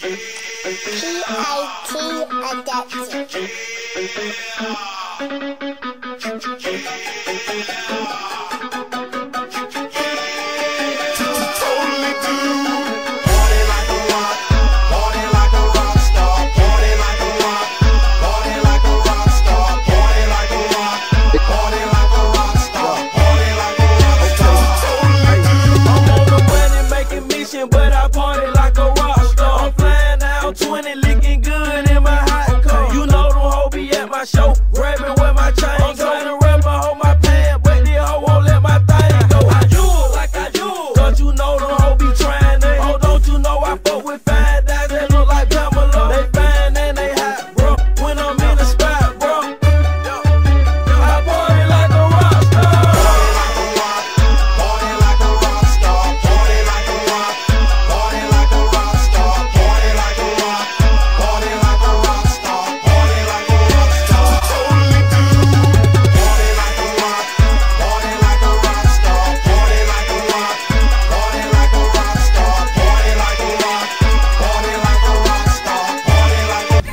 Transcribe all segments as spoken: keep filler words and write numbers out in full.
But I party like a rock star. I'm flying out twenty, looking good in my hot car. You know them hoes be at my show, grabbing where my chain go. I'm trying to rub my hoe my pants, but this hoe won't let my thing go. I do it like I do it. Don't you know them hoes be trying to? Oh, don't you know I fuck with fine guys that look like Pamela? They fine and they hot, bro. When I'm in the spot, bro, I party like a rock star. Party like a rock star. Party like a rock. Party like a rock star. Party like a rock. Party like a rock star. Party like a rock star. Totally do. Party like a rock. Party like a rock star. Party like a rock. Party like a rock star. Party like a rock. Party like a rock star. Party like a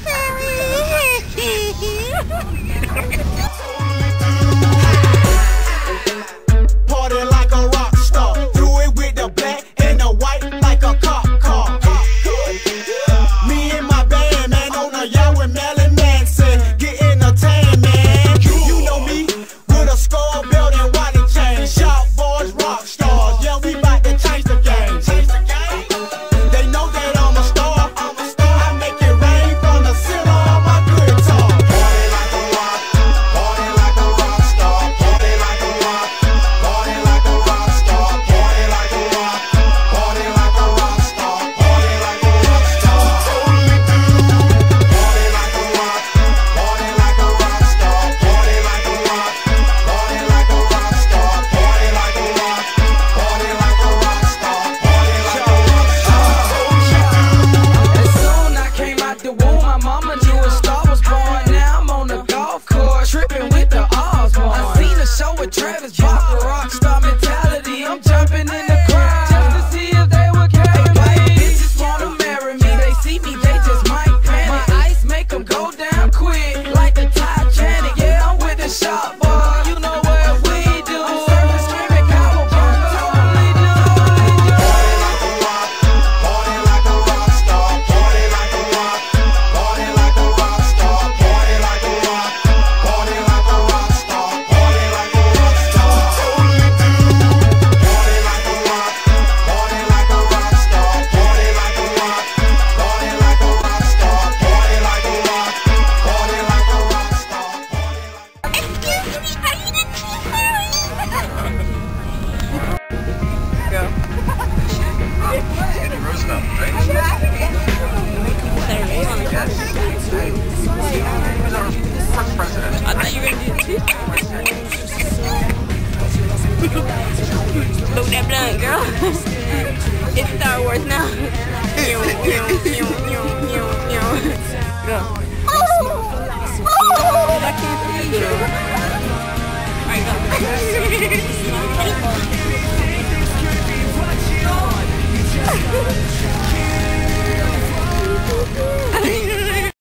Party like a rock star. Do it with the black and the white like a cop car. Me and my band, man, on a yacht with Marilyn Manson, getting a tan, man. You know me with a skull belt and wallet chain. Shop boys, rock stars. Yeah, we bout to change the game. Change the game. They know that I'm a star. I'm a star. I make it rain from the ceiling on my guitar. Party like a rock. Party like a rock star. Party like a rock. Party like a rock star. Party like a rock. Party like a rock star. Party like a rock star. Totally do. Party like a rock. Party like a rock star. Party like a rock. Party like a rock star. Party like a rock. Party like a rock star. Party like a rock star. As soon I came out the womb, my mama knew a star was born. Now I'm on the golf course, tripping with the Osborne. I seen a show with Travis Barker, rock star mentality. I'm jumping in the crowd just to see if they would carry me. Bitches wanna marry me, they see me, they just might panic. My ice make them go down quick, like the Titanic. Yeah, I'm with the shop boy, you know what we do. I'm surfing, screaming, cowabunga, totally do. Party like a rock. Party like a rock star. Party like a rock. Party like a rock star. Party like a rock. Party like a rock star. Party like a rock star. Totally do. Party like a rock. Party like a rock star. Party like a rock. Party like a rock star. Party like a rock. Party like a rock star. Excuse me, are you the Go. Andy Roosevelt, right? Yes. He's our first president. I thought you were gonna do it too. Look that blood, girl. It's Star Wars now. Go. Oh! I can't see you. Alright, go.